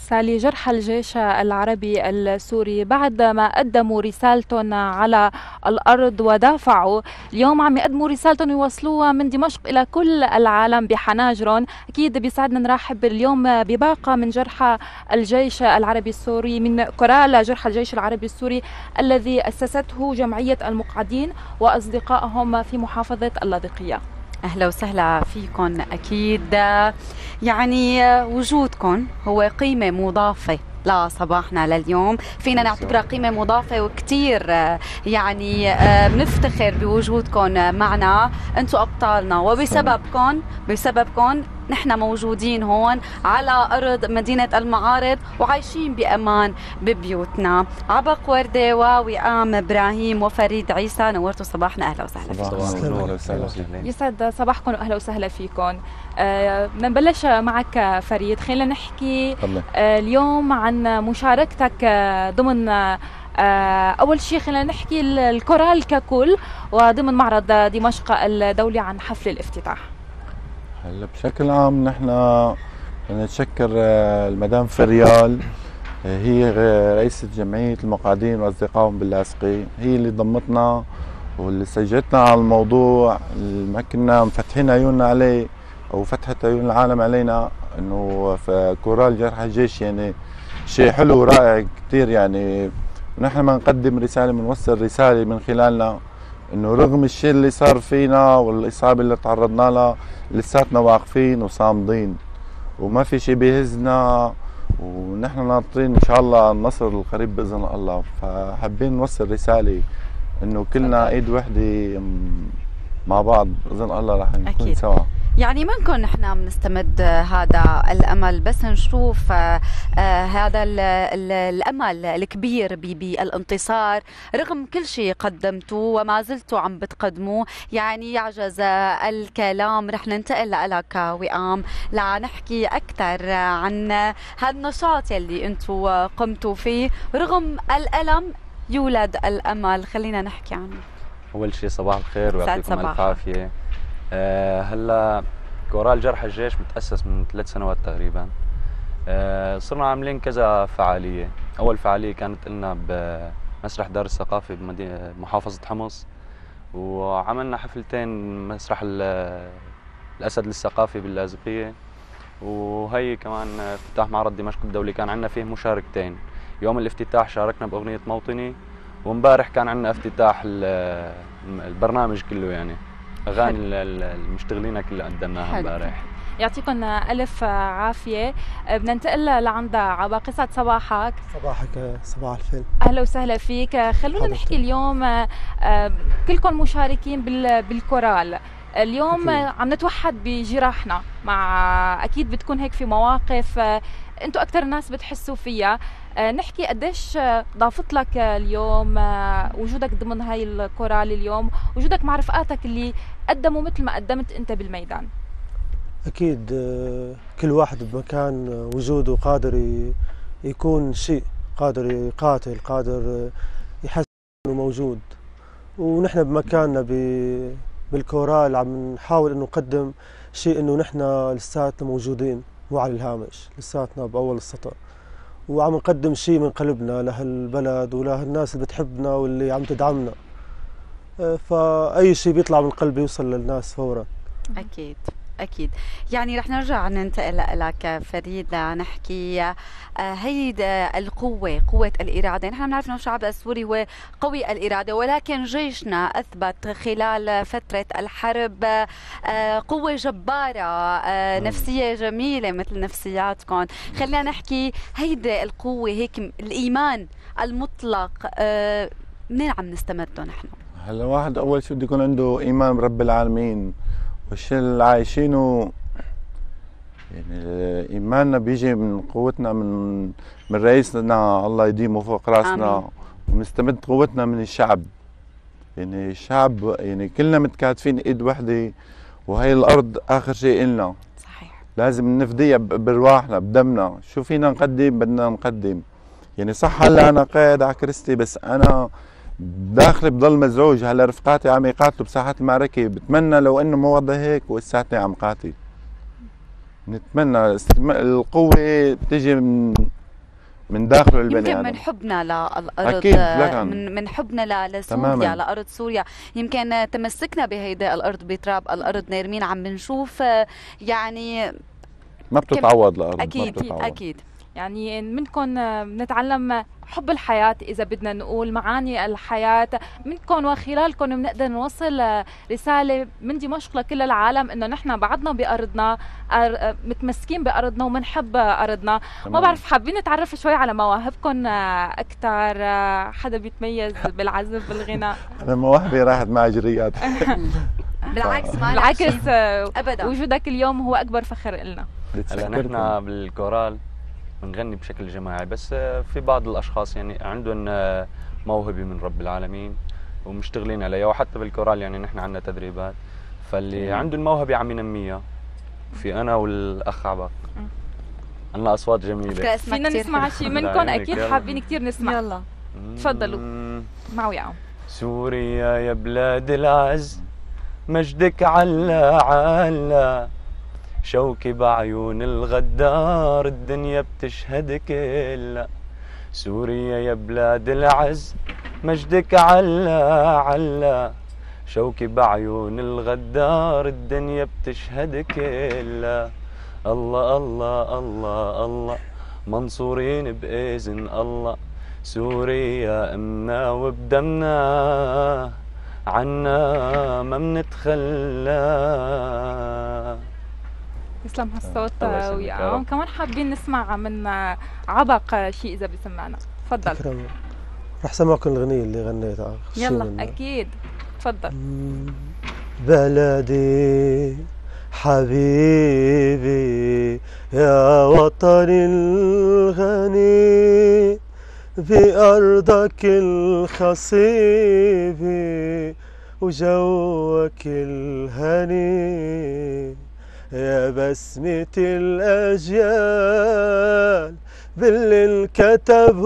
سالي، جرحى الجيش العربي السوري بعد ما قدموا رسالتهم على الأرض ودافعوا، اليوم عم يقدموا رسالتهم يوصلوها من دمشق إلى كل العالم بحناجرهم. أكيد بيسعدنا نرحب اليوم بباقة من جرحى الجيش العربي السوري، من كورال جرحى الجيش العربي السوري الذي أسسته جمعية المقعدين وأصدقائهم في محافظة اللاذقية. أهلا وسهلا فيكم. أكيد يعني وجودكم هو قيمة مضافة لصباحنا لليوم، فينا نعتبرها قيمة مضافة وكتير يعني بنفتخر بوجودكم معنا. أنتم أبطالنا، وبسببكم نحن موجودين هون على أرض مدينة المعارض وعايشين بأمان ببيوتنا. عبق وردة ووئام إبراهيم وفريد عيسى، نورتوا صباحنا. أهلا وسهلا فيكم. يسعد صباحكم وأهلا وسهلا فيكم. بدنا نبلش معك فريد، خلينا نحكي اليوم عن مشاركتك ضمن أول شيء خلينا نحكي الكورال ككل وضمن معرض دمشق الدولي عن حفل الافتتاح. هلا بشكل عام نحن نتشكر المدام فريال، هي رئيسة جمعية المقعدين وأصدقائهم باللاذقية، هي اللي ضمتنا واللي سجلتنا على الموضوع، ما كنا مفتحين عيوننا عليه أو فتحت عيون العالم علينا إنه في كورال جرحى الجيش يعني شيء حلو ورائع كثير. يعني نحن ما نقدم رسالة، بنوصل رسالة من خلالنا إنه رغم الشيء اللي صار فينا والإصابة اللي تعرضنا لها لساتنا واقفين وصامدين وما في شيء بيهزنا، ونحن ناطرين إن شاء الله النصر القريب بإذن الله. فحابين نوصل رسالة إنه كلنا إيد وحدة مع بعض بإذن الله راح نكون سوا. يعني منكم نحن بنستمد هذا الأمل، بس نشوف هذا الأمل الكبير بالانتصار رغم كل شيء قدمتوا وما زلتوا عم بتقدموه. يعني يعجز الكلام. رح ننتقل لك وئام لنحكي أكثر عن هذا النشاط يلي أنتوا قمتوا فيه. رغم الألم يولد الأمل، خلينا نحكي عنه. أول شيء صباح الخير ويعطيكم ألف عافية. هلا كورال جرحى الجيش متأسس من 3 سنوات تقريبا. صرنا عاملين كذا فعالية. أول فعالية كانت لنا بمسرح دار الثقافة بمحافظة حمص، وعملنا حفلتين مسرح الأسد للثقافة باللاذقية، وهي كمان افتتاح معرض دمشق الدولي كان عندنا فيه مشاركتين. يوم الافتتاح شاركنا بأغنية موطني، ومبارح كان عندنا افتتاح البرنامج كله، يعني أغاني المشتغلين كلها قدمناها امبارح. يعطيكم ألف عافية. بدنا ننتقل لعند عباقة. يسعد صباحك. صباحك، صباح الفل. أهلا وسهلا فيك. خلونا نحكي اليوم كلكم مشاركين بالكورال اليوم. عم نتوحد بجراحنا، مع أكيد بتكون هيك في مواقف أنتوا أكثر الناس بتحسوا فيها. نحكي قديش ضافت لك اليوم وجودك ضمن هاي الكورال، اليوم وجودك مع رفقاتك اللي قدموا مثل ما قدمت أنت بالميدان. أكيد كل واحد بمكان وجوده قادر يكون شيء، قادر يقاتل، قادر يحس إنه موجود. ونحن بمكاننا بالكورال عم نحاول إنه نقدم شيء، إنه نحن لساتنا موجودين مو على الهامش، لساتنا بأول السطر، وعم نقدم شيء من قلبنا لهالبلد ولهالناس اللي بتحبنا واللي عم تدعمنا. فأي شيء بيطلع من قلبي يوصل للناس فورا. أكيد. يعني رح نرجع ننتقل لك فريد لنحكي هيدا القوة، قوة الإرادة. نحن بنعرف أنه الشعب السوري هو قوي الإرادة، ولكن جيشنا أثبت خلال فترة الحرب قوة جبارة، نفسية جميلة مثل نفسياتكم. خلينا نحكي هيدا القوة، هيك الإيمان المطلق، منين عم نستمده نحن؟ هلا واحد أول شيء بده يكون عنده إيمان برب العالمين والشيء اللي عايشينه. يعني إيماننا بيجي من قوتنا من رئيسنا الله يديمه فوق راسنا، ونستمد قوتنا من الشعب. يعني الشعب يعني كلنا متكاتفين ايد وحده، وهي الارض اخر شيء إلنا. صحيح. لازم نفديها برواحنا بدمنا، شو فينا نقدم بدنا نقدم. يعني صح هلا انا قاعد على كرستي، بس انا داخلي بضل مزعوج. هلا رفقاتي عم يقاتلوا بساحات المعركة، بتمنى لو انه ما وضع هيك ولساتني عم قاتل. نتمنى القوة بتجي من من داخله البني يمكن ادم. من حبنا للارض، أكيد، من حبنا لسوريا، تماماً. لارض سوريا، يمكن تمسكنا بهيدا الارض، بتراب الارض نارمين، عم بنشوف يعني ما بتتعوض الارض. اكيد ما بتتعوض. اكيد. يعني منكم بنتعلم حب الحياة، إذا بدنا نقول معاني الحياة منكم، وخلالكم بنقدر نوصل رسالة من دمشق لكل العالم إنه نحن بعدنا بأرضنا، متمسكين بأرضنا ومنحب أرضنا. ما بعرف، حابين نتعرف شوي على مواهبكم أكثر؟ حدا بيتميز بالعزف بالغناء؟ أنا مواهبي راحت مع جريات. بالعكس، ما بالعكس، أبدا. وجودك اليوم هو أكبر فخر إلنا. هلا نحن بالكورال بنغني بشكل جماعي، بس في بعض الاشخاص يعني عندهم موهبه من رب العالمين ومشتغلين عليها، وحتى بالكورال يعني نحن عندنا تدريبات، فاللي عنده الموهبه عم ينميها. في انا والاخ عباق عندنا اصوات جميله، فينا نسمع شيء منكم؟ اكيد حابين كثير نسمع. يلا تفضلوا معه وياهم. سوريا يا بلاد العز، مجدك علا علا، شوكي بعيون الغدار، الدنيا بتشهدك إلا. سوريا يا بلاد العز، مجدك علا علا، شوكي بعيون الغدار، الدنيا بتشهدك إلا. الله الله الله الله، منصورين بإذن الله، سوريا أمنا وبدمنا، عنا ما منتخلى. يسلم هالصوت وياهم. كمان حابين نسمع من عبق شيء اذا بسمعنا. تفضل. رح سمعكم الاغنيه اللي غنيتها. يلا اكيد تفضل. بلدي حبيبي يا وطني الغني، بأرضك الخصيبة وجوك الهني، يا بسمة الأجيال باللي انكتب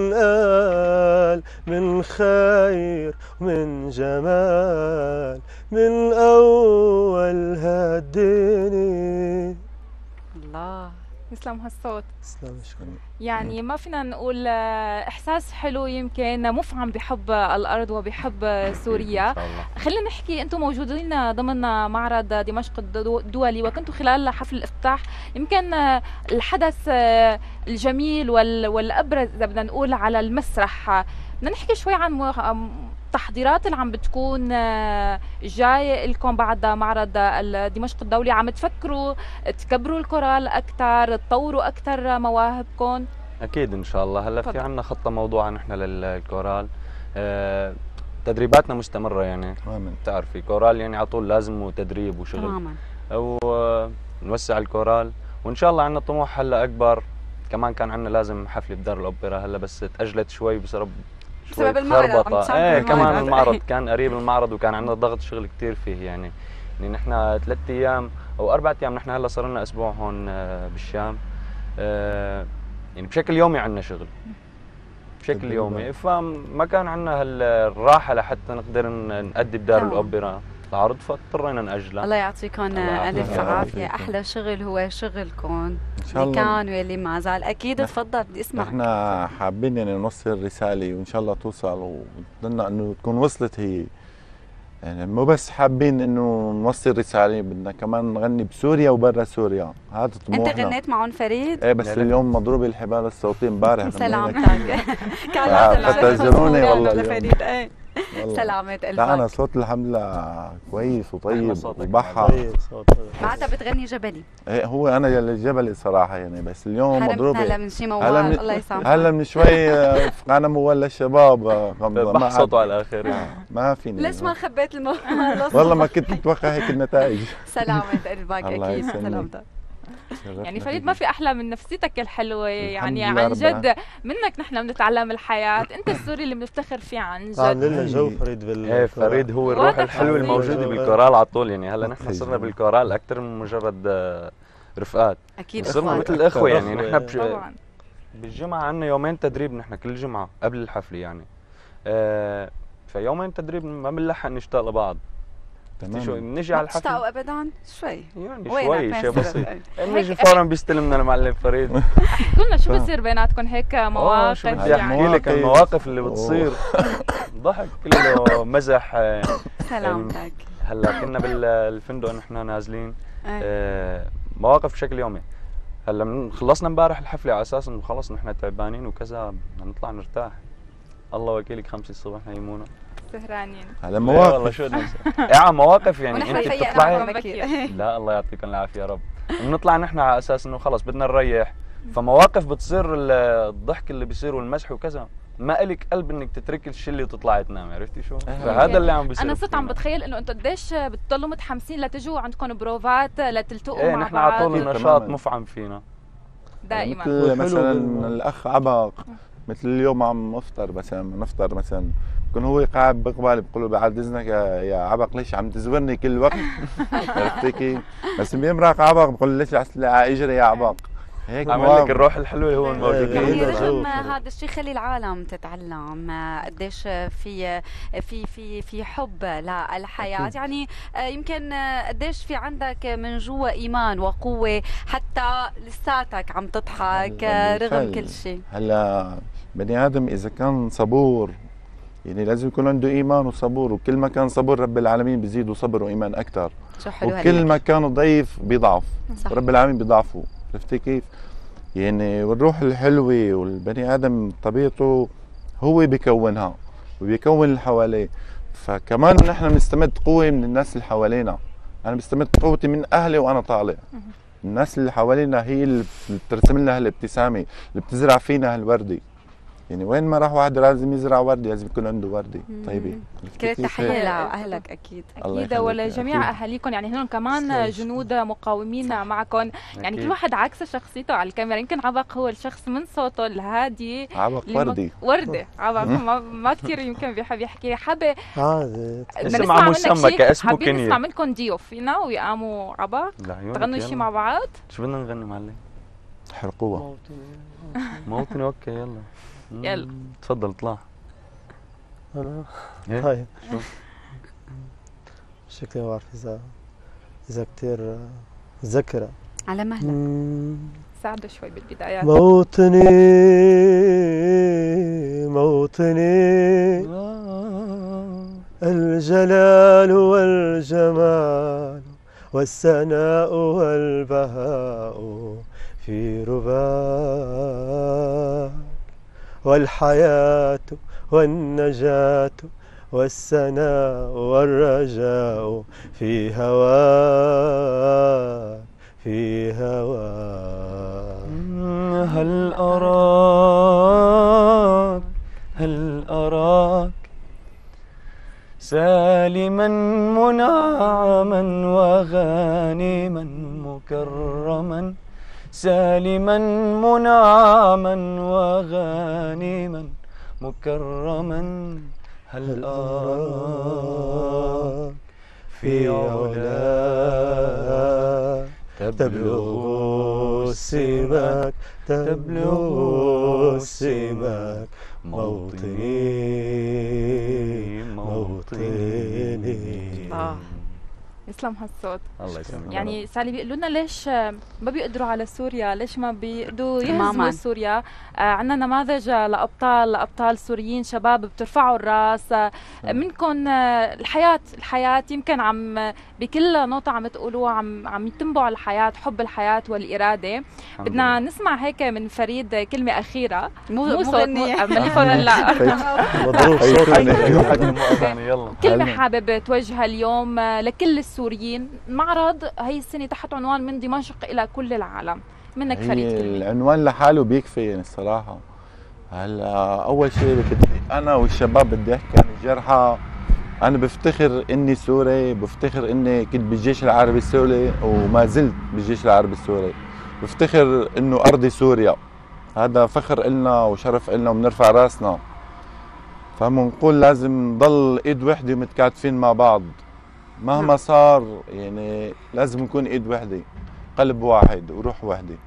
وانقال، من خير ومن جمال من أول هالدنيا. الله يسلم هالصوت. تسلم، شكرا. يعني ما فينا نقول احساس حلو، يمكن مفعم بحب الارض وبحب سوريا. خلينا نحكي، انتم موجودين ضمن معرض دمشق الدولي، وكنتوا خلال حفل الافتتاح، يمكن الحدث الجميل والابرز اذا بدنا نقول على المسرح. بدنا نحكي شوي عن التحضيرات اللي عم بتكون جاي لكم بعد معرض دمشق الدولي. عم تفكروا تكبروا الكورال اكثر، تطوروا اكثر مواهبكم؟ اكيد ان شاء الله. هلا في عندنا خطه موضوعه نحن للكورال، تدريباتنا مستمره يعني. بتعرفي كورال يعني على طول لازم تدريب وشغل تماما، او نوسع الكورال، وان شاء الله عندنا طموح هلا اكبر. كمان كان عندنا لازم حفله بدار الاوبرا هلا، بس تاجلت شوي بسبب المعرض. كمان المعرض كان قريب المعرض، وكان عندنا ضغط شغل كثير فيه يعني نحن 3 ايام او 4 ايام، نحن هلا صار لنا اسبوع هون بالشام، يعني بشكل يومي عندنا شغل بشكل يومي، فما كان عندنا هالراحه لحتى نقدر نأدي بدار الاوبرا العرض، فاضطرينا نأجلها. الله يعطيكم الف عافيه. احلى شغل هو شغلكم اللي كان واللي ما زال. اكيد تفضل، بدي اسمع. نحن حابين يعني نوصل رساله وان شاء الله توصل، وبدنا انه تكون وصلت هي. يعني مو بس حابين انه نوصل رساله، بدنا كمان نغني بسوريا وبرا سوريا، هذا طموحنا. انت غنيت معهم فريد؟ ايه بس اليوم مضروب الحبال الصوتيه امبارح. سلامتك. فتأجروني والله لفريد. ايه سلامات قلبك. لا انا صوت الحمد لله كويس وطيب وبحر. بعدها بتغني جبلي. ايه هو انا الجبلي صراحه يعني، بس اليوم مضروب. هلا من شي موال، الله يسامحك. هلا من شوي انا مولى الشباب بحصتوا على الاخر. ما فيني. ليش ما خبيت الموال؟ والله ما كنت متوقع هيك النتائج. سلامة قلبك. اكيد سلامتك. يعني فريد، ما في احلى من نفسيتك الحلوه، يعني عن جد منك نحن بنتعلم الحياه. انت السوري اللي بنفتخر فيه عن جد. عاملين جو فريد فريد هو الروح الحلوه الموجوده بالكورال على طول يعني. هلا نحن صرنا بالكورال اكثر من مجرد رفقات، اكيد صرنا مثل الاخوه يعني. نحن بالجمعه عندنا يومين تدريب، نحن كل جمعه قبل الحفله يعني، فيومين تدريب ما بنلحق نشتاق لبعض، شو بنجي على الحفل تشتاقوا ابدا شوي يعني شوي شيء بسيط بنجي هيك فورا بيستلمنا المعلم فريد. احكوا لنا شو بصير بيناتكم هيك مواقف؟ شو بدي احكي لك المواقف اللي بتصير ضحك كله مزح. سلامتك. هلا كنا بالفندق نحن نازلين مواقف بشكل يومي. هلا خلصنا امبارح الحفله على اساس انه خلص نحن تعبانين وكذا نطلع نرتاح. الله وكيلك 5 الصبح نيمونا سهرانين. على مواقف والله شو بدنا نسوي؟ مواقف يعني ونحن انت فيقنا بتطلعي لا الله يعطيكم العافيه يا رب. بنطلع نحن على اساس انه خلص بدنا نريح، فمواقف بتصير الضحك اللي بيصير والمزح وكذا ما إلك قلب انك تتركي الشله وتطلعي تنامي، عرفتي شو؟ فهذا اللي عم بيصير. انا صرت عم بتخيل انه انتم قديش بتضلوا متحمسين لتجوا عندكم بروفات لتلتقوا مع بعض. نحن على طول نشاط مفعم فينا دائما. مثل مثلا الاخ عبق مثل اليوم عم نفطر مثلا بكون هو قاعد بقبالي بقول له بعد اذنك يا عبق ليش عم تزورني كل وقت؟ عرفتي كيف؟ بس بيمرق عبق بقول له ليش اجري يا عبق؟ هيك عامل لك الروح الحلوه اللي هو موجود يعني رغم هذا الشيء خلي العالم تتعلم قديش في حب للحياه، يعني يمكن قديش في عندك من جوا ايمان وقوه حتى لساتك عم تضحك رغم كل شيء. هلا بني ادم اذا كان صبور يعني لازم يكون عنده ايمان وصبور، وكل ما كان صبور رب العالمين بيزيده صبر وايمان اكثر، وكل ما كان ضعيف بيضعف رب العالمين بيضعفه. عرفتي كيف؟ يعني والروح الحلوه والبني ادم طبيعته هو بيكونها وبيكون اللي حواليه، فكمان نحن بنستمد قوه من الناس اللي حوالينا. انا بستمد قوتي من اهلي وانا طالع. الناس اللي حوالينا هي اللي بترسم لنا هالابتسامه، اللي بتزرع فينا هالورده. يعني وين ما راح واحد لازم يزرع وردة، لازم يكون عنده وردة طيبة. كل التحية لأهلك أكيد. أكيد ولجميع أهاليكم، يعني هن كمان جنود مقاومين معكم، يعني كل واحد عكس شخصيته على الكاميرا. يمكن عبق هو الشخص من صوته الهادي، عبق وردة عبق ما كثير يمكن بيحب يحكي. حابة عادي اسمع مسمى كاسمه كنية. حابين نسمع منكم ضيوف فينا ويقاموا عبق تغنوا شيء مع بعض. شو بدنا نغني معلم؟ حرقوها موطني. اوكي يلا تفضل اطلع. انا طيب شو شكلي ما بعرف اذا كثير متذكرة. على مهلك ساعدوا شوي بالبدايات. موطني الجلال والجمال والسناء والبهاء في رباك، والحياة والنجاة والسناء والرجاء في هواك في هواك. هل أراك سالما منعما وغانما مكرما، سالما منعما وغانما مكرما. هل أراك في علاك تبلغ السماك موطني. يسلم هالصوت. الله يسلمك. يعني سالي بيقولوا لنا ليش ما بيقدروا على سوريا، ليش ما بيقدروا يهزموا سوريا. عندنا نماذج لابطال سوريين شباب بترفعوا الراس منكم. الحياه يمكن عم بكل نقطه عم تقولوها عم يتنبوا الحياه، حب الحياه والاراده. بدنا نسمع هيك من فريد كلمه اخيره. مو صوت لا مضروب صوت. يلا كلمه حابب توجهها اليوم لكل السوريين. المعرض هي السنه تحت عنوان من دمشق الى كل العالم. منك فريد كلمه. العنوان لحاله بيكفي يعني الصراحه. هلا اول شيء انا والشباب بدي احكي عن الجرحى. انا بفتخر اني سوري، بفتخر اني كنت بالجيش العربي السوري وما زلت بالجيش العربي السوري. بفتخر انه ارضي سوريا، هذا فخر إلنا وشرف إلنا وبنرفع راسنا. فبنقول لازم نضل ايد وحده متكاتفين مع بعض مهما صار، يعني لازم نكون ايد وحده، قلب واحد وروح وحده.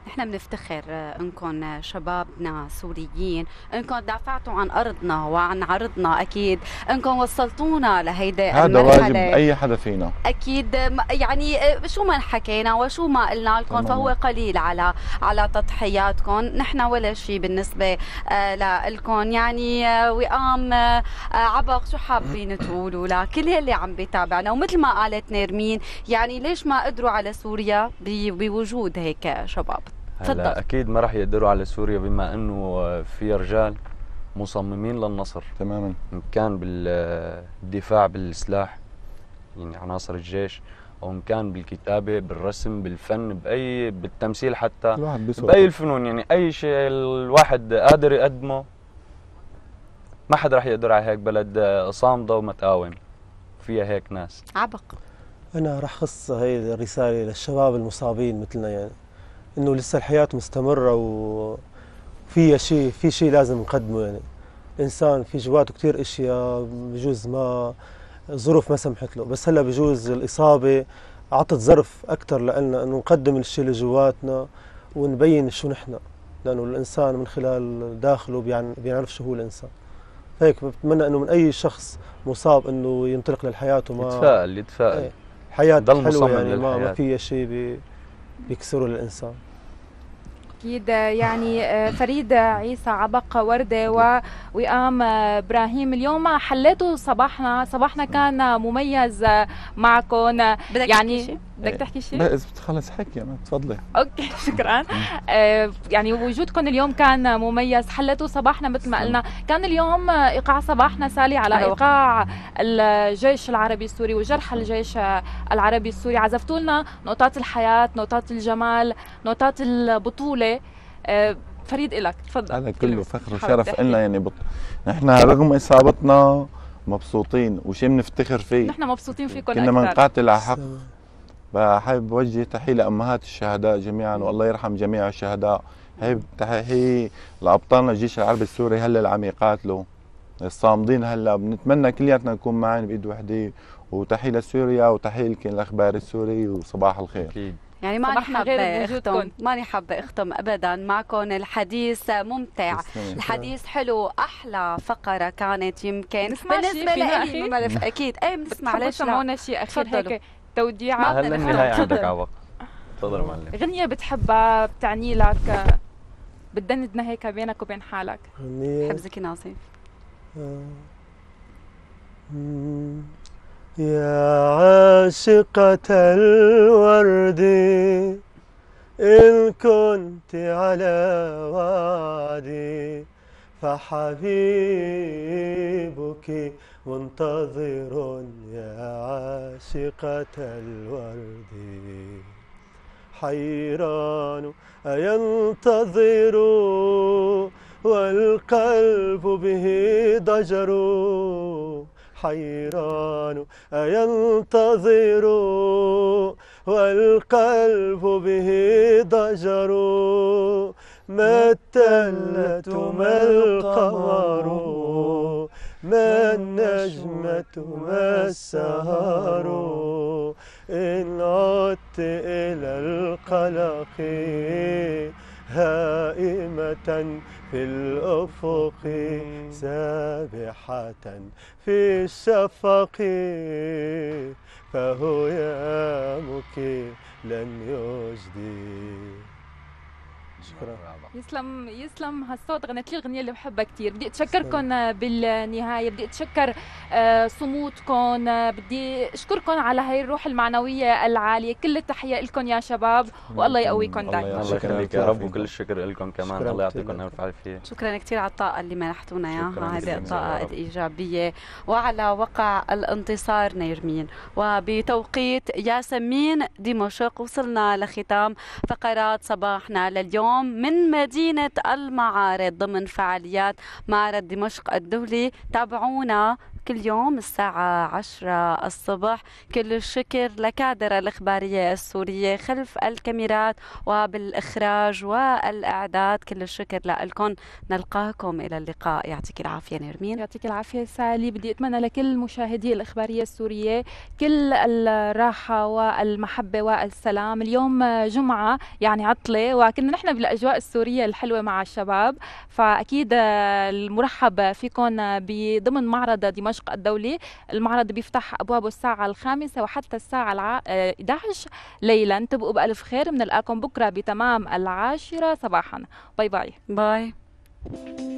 نحن بنفتخر انكم شبابنا سوريين، انكم دافعتوا عن ارضنا وعن عرضنا، اكيد انكم وصلتونا لهيدا هذا المرحله. واجب اي حدا فينا اكيد. يعني شو ما حكينا وشو ما قلنا لكم فهو قليل على تضحياتكم. نحن ولا شيء بالنسبه لكم. يعني وئام عبق، شو حابين تقولوا لكل يلي عم بيتابعنا؟ ومثل ما قالت نيرمين، يعني ليش ما قدروا على سوريا بوجود هيك شباب؟ هلا اكيد ما راح يقدروا على سوريا بما انه في رجال مصممين للنصر تماما، ان كان بالدفاع بالسلاح يعني عناصر الجيش، او ان كان بالكتابه بالرسم بالفن بالتمثيل، حتى باي الفنون. يعني اي شيء الواحد قادر يقدمه ما حد راح يقدر على هيك بلد صامده ومتقاوم فيها هيك ناس. عبق. انا راح اخص هي الرساله للشباب المصابين مثلنا، يعني انه لسه الحياه مستمره وفيها شيء، في شيء لازم نقدمه. يعني انسان في جواته كثير اشياء بجوز ما ظروف ما سمحت له، بس هلا بجوز الاصابه اعطت ظرف اكثر لنا انه نقدم الشيء اللي جواتنا ونبين شو نحن، لانه الانسان من خلال داخله بيعرف شو هو الانسان. هيك بتمنى انه من اي شخص مصاب انه ينطلق للحياه وما يتفائل حياه ضل حلوه، يعني للحياة. ما فيها شيء بيكسره للانسان. أكيد. يعني فريد عيسى عبق وردة ووئام إبراهيم، اليوم حليتوا صباحنا كان مميز معكم. يعني بدك تحكي شيء؟ بس خلص حكي أنا، تفضلي. اوكي شكرا. يعني وجودكم اليوم كان مميز، حليتوا صباحنا مثل ما قلنا. كان اليوم ايقاع صباحنا سالي على ايقاع الجيش العربي السوري وجرح الجيش العربي السوري. عزفتوا لنا نقطات الحياه، نقطات الجمال، نقطات البطوله. فريد إلك تفضل. هذا كله فخر وشرف لنا. يعني نحن رغم اصابتنا مبسوطين وشيء بنفتخر فيه. نحن مبسوطين فيكم كنا بنقاتل على حق. حابب اوجه تحيه لامهات الشهداء جميعا، والله يرحم جميع الشهداء. هي تحيه لابطالنا الجيش العربي السوري هلا اللي عم يقاتلوا الصامدين هلا. بنتمنى كلياتنا نكون معين بايد وحده. وتحيه لسوريا وتحيه لكل الاخبار السوري وصباح الخير. اكيد. يعني ماني حابه اختم ابدا معكم. الحديث ممتع، الحديث حلو. احلى فقره كانت يمكن بالنسبه لي. اكيد ايه بنسمع. ليش سمعونا شيء اخير هيك توديع؟ هلا النهايه عندك عوق. تفضل معلم. غنية بتحبها بتعني لك، بتدندنا هيك بينك وبين حالك. بحب زكي ناصف. يا عاشقة الورد إن كنت على وعدي فحبيبك منتظر. يا عاشقة الورد حيران أينتظر والقلب به ضجر. حيران أينتظر والقلب به ضجر. ما التلة ما القمر ما النجمة ما السهر. إن عدت إلى القلق هائمة في الأفق سابحة في الشفق فهيامك لن يجدي. شكرا. يسلم هالصوت. غنيت لي الغنية اللي بحبها كثير. بدي اتشكركم بالنهايه، بدي اتشكر صمودكم، بدي اشكركم على هاي الروح المعنويه العاليه. كل التحيه لكم يا شباب، والله يقويكم دائما. الله يخليك يا رب، وكل الشكر لكم كمان. الله يعطيكم الف عافيه. شكرا كثير على الطاقه اللي منحتونا اياها، هذه الطاقه الايجابيه، وعلى وقع الانتصار نيرمين. وبتوقيت ياسمين دمشق وصلنا لختام فقرات صباحنا لليوم من مدينة المعارض ضمن فعاليات معرض دمشق الدولي. تابعونا كل يوم الساعة 10 الصبح. كل الشكر لكادر الإخبارية السورية خلف الكاميرات وبالإخراج والإعداد. كل الشكر لكم. نلقاكم إلى اللقاء. يعطيك العافية نرمين. يعطيك العافية سالي. بدي أتمنى لكل مشاهدي الإخبارية السورية كل الراحة والمحبة والسلام. اليوم جمعة يعني عطلة، وكنا نحن بالأجواء السورية الحلوة مع الشباب، فأكيد المرحب فيكم بضمن معرض دمشق الدولي. المعرض بيفتح أبوابه الساعة 5 وحتى الساعة 11 ليلا. تبقوا بألف خير. بنلقاكم بكرة بتمام 10 صباحا. باي باي. باي.